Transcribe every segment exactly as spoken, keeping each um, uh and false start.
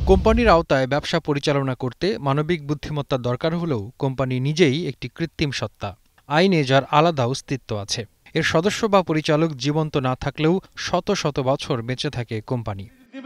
কোম্পানির আওতায় ব্যবসা পরিচালনা করতে মানবিক বুদ্ধিমত্তা দরকার হলেও কোম্পানি নিজেই একটি কৃত্রিম সত্তা। আইনে যার আলাদা অস্তিত্ব আছে। এর সদস্য বা পরিচালক জীবন্ত না থাকলেও শত শত বছর বেঁচে থাকে কোম্পানি।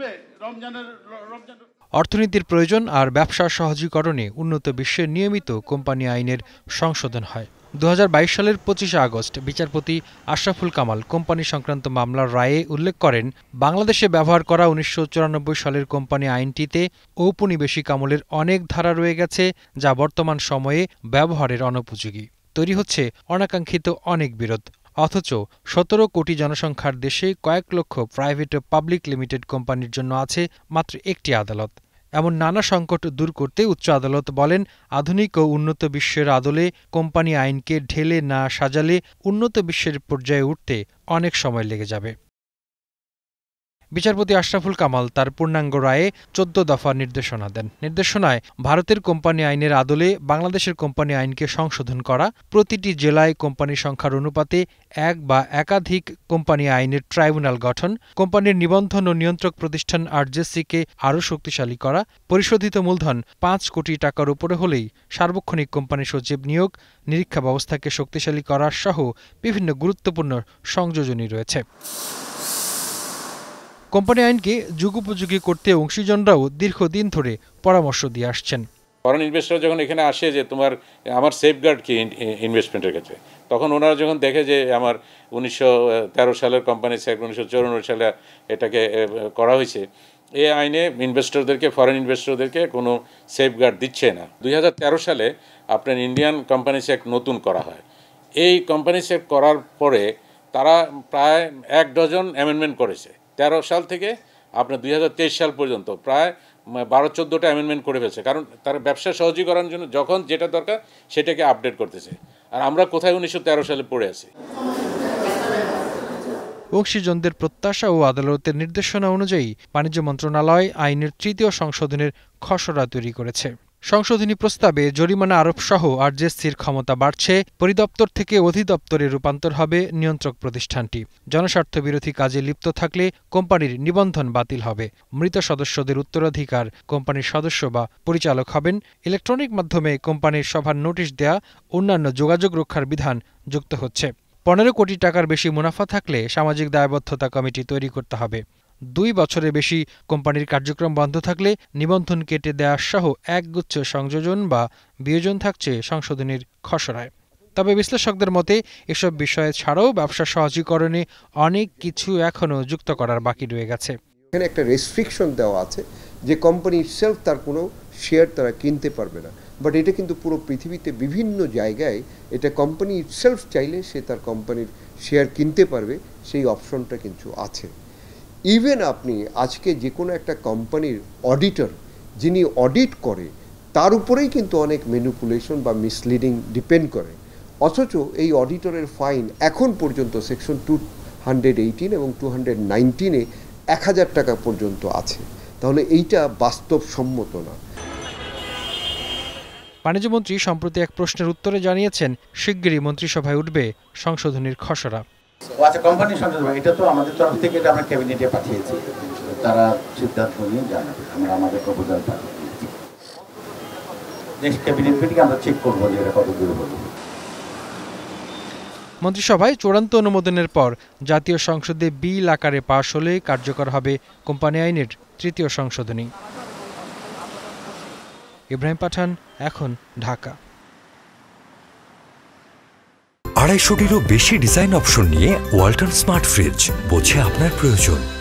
অর্থনীতির প্রয়োজন আর ব্যবসা সহজীকরণে উন্নত বিশ্বের নিয়মিত কোম্পানি আইনের সংশোধন হয়। দু হাজার বাইশ সালের পঁচিশে আগস্ট বিচারপতি আশরাফুল কামাল কোম্পানি সংক্রান্ত মামলার রায়ে উল্লেখ করেন, বাংলাদেশে ব্যবহার করা উনিশশো চুরানব্বই সালের কোম্পানি আইনটিতে ঔপনিবেশিক আমলের অনেক ধারা রয়ে গেছে, যা বর্তমান সময়ে ব্যবহারের অনুপযোগী। তৈরি হচ্ছে অনাকাঙ্ক্ষিত অনেক বিরোধ। অথচ সতেরো কোটি জনসংখ্যার দেশে কয়েক লক্ষ প্রাইভেট ও পাবলিক লিমিটেড কোম্পানির জন্য আছে মাত্র একটি আদালত। এমন নানা সংকট দূর করতে উচ্চ আদালত বলেন, আধুনিক ও উন্নত বিশ্বের আদলে কোম্পানি আইনকে ঢেলে না সাজালে উন্নত বিশ্বের পর্যায়ে উঠতে অনেক সময় লেগে যাবে। বিচারপতি আশরাফুল কামাল তার পূর্ণাঙ্গ রায়ে চোদ্দ দফা নির্দেশনা দেন। নির্দেশনায় ভারতের কোম্পানি আইনের আদলে বাংলাদেশের কোম্পানি আইনকে সংশোধন করা, প্রতিটি জেলায় কোম্পানি সংখ্যার অনুপাতে এক বা একাধিক কোম্পানি আইনের ট্রাইব্যুনাল গঠন, কোম্পানির নিবন্ধন ও নিয়ন্ত্রক প্রতিষ্ঠান আরজেসিকে আরও শক্তিশালী করা, পরিশোধিত মূলধন পাঁচ কোটি টাকার উপরে হলেই সার্বক্ষণিক কোম্পানি সচিব নিয়োগ, নিরীক্ষা ব্যবস্থাকে শক্তিশালী করা সহ বিভিন্ন গুরুত্বপূর্ণ সংযোজনী রয়েছে। কোম্পানি আইনকে যুগোপযোগী করতে অংশীজনরাও দীর্ঘদিন ধরে পরামর্শ দিয়ে আসছেন। ফরেন ইনভেস্টর যখন এখানে আসে যে তোমার আমার সেফগার্ড কি ইনভেস্টমেন্টের ক্ষেত্রে, তখন ওনারা যখন দেখে যে আমার উনিশশো তেরো সালের কোম্পানি অ্যাক্ট উনিশশো চৌরানব্বই সালে এটাকে করা হয়েছে, এই আইনে ইনভেস্টরদেরকে ফরেন ইনভেস্টরদেরকে কোনো সেফগার্ড দিচ্ছে না। দুই হাজার তেরো সালে আপনার ইন্ডিয়ান কোম্পানিস অ্যাক্ট নতুন করা হয়। এই কোম্পানিস অ্যাক্ট করার পরে তারা প্রায় এক ডজন অ্যামেন্ডমেন্ট করেছে। তেরো সাল থেকে আপনার দুই হাজার তেইশ সাল পর্যন্ত প্রায় বারো চোদ্দোটা অ্যামেন্ডমেন্ট করে ফেলছে, কারণ তারা ব্যবসা সহজীকরণের জন্য যখন যেটা দরকার সেটাকে আপডেট করতেছে। আর আমরা কোথায় উনিশশো তেরো সালে পড়ে আছি। অংশীজনদের প্রত্যাশা ও আদালতের নির্দেশনা অনুযায়ী বাণিজ্য মন্ত্রণালয় আইনের তৃতীয় সংশোধনের খসড়া তৈরি করেছে। সংশোধনী প্রস্তাবে জরিমানা আরোপ সহ আরজেসির ক্ষমতা বাড়ছে, পরিদপ্তর থেকে অধিদপ্তরে রূপান্তর হবে নিয়ন্ত্রক প্রতিষ্ঠানটি। জনস্বার্থ বিরোধী কাজে লিপ্ত থাকলে কোম্পানির নিবন্ধন বাতিল হবে। মৃত সদস্যদের উত্তরাধিকার কোম্পানির সদস্য বা পরিচালক হবেন। ইলেকট্রনিক মাধ্যমে কোম্পানির সভার নোটিশ দেয়া, অন্যান্য যোগাযোগ রক্ষার বিধান যুক্ত হচ্ছে। পনেরো কোটি টাকার বেশি মুনাফা থাকলে সামাজিক দায়বদ্ধতা কমিটি তৈরি করতে হবে। দুই বছরের বেশি কোম্পানির কার্যক্রম বন্ধ থাকলে নিবন্ধন কেটে দেওয়া সহ একগুচ্ছ সংযোজন বা বিয়োজন থাকছে সংশোধনীর খসড়ায়। তবে বিশ্লেষকদের মতে এসব বিষয়ে ছাড়াও ব্যবসা সহজীকরণে অনেক কিছু এখনও যুক্ত করার বাকি রয়ে গেছে। এখানে একটা রেস্ট্রিকশন দেওয়া আছে যে কোম্পানি ইটসেলফ তার কোনো শেয়ার তারা কিনতে পারবে না, বাট এটা কিন্তু পুরো পৃথিবীতে বিভিন্ন জায়গায় এটা কোম্পানি ইটসেলফ চাইলে সে তার কোম্পানির শেয়ার কিনতে পারবে, সেই অপশনটা কিন্তু আছে। ইভেন আপনি আজকে যে কোনো একটা কোম্পানির অডিটর যিনি অডিট করে তার উপরেই কিন্তু অনেক ম্যানিপুলেশন বা মিসলিডিং ডিপেন্ড করে, অথচ এই অডিটরের ফাইন এখন পর্যন্ত সেকশন টু হান্ড্রেড এইটিন এবং টু হান্ড্রেড নাইনটিনে এক হাজার টাকা পর্যন্ত আছে। তাহলে এইটা বাস্তবসম্মত না। বাণিজ্যমন্ত্রী সম্প্রতি এক প্রশ্নের উত্তরে জানিয়েছেন, শিগগিরই মন্ত্রিসভায় উঠবে সংশোধনীর খসড়া। আচ্ছা, কোম্পানি সংশোধন এটা তো আমাদের তরফ থেকে এটা আমরা ক্যাবিনেটে পাঠিয়েছি, তারা সিদ্ধান্ত নিয়ে জানাবে। আমরা আমাদের প্রপোজাল পাঠিয়েছি, দেশ ক্যাবিনেট মিটিংয়ে আমরা চেক করবো যে এটা কত দূর হবে। মন্ত্রিসভায় চূড়ান্ত অনুমোদনের পর জাতীয় সংসদে বিল আকারে পাশ হলে কার্যকর হবে কোম্পানি আইনের তৃতীয় সংশোধনী। ইব্রাহিম পাঠান, এখন, ঢাকা। আড়াইশোটিরও বেশি ডিজাইন অপশন নিয়ে ওয়ালটন স্মার্ট ফ্রিজ, বোঝে আপনার প্রয়োজন।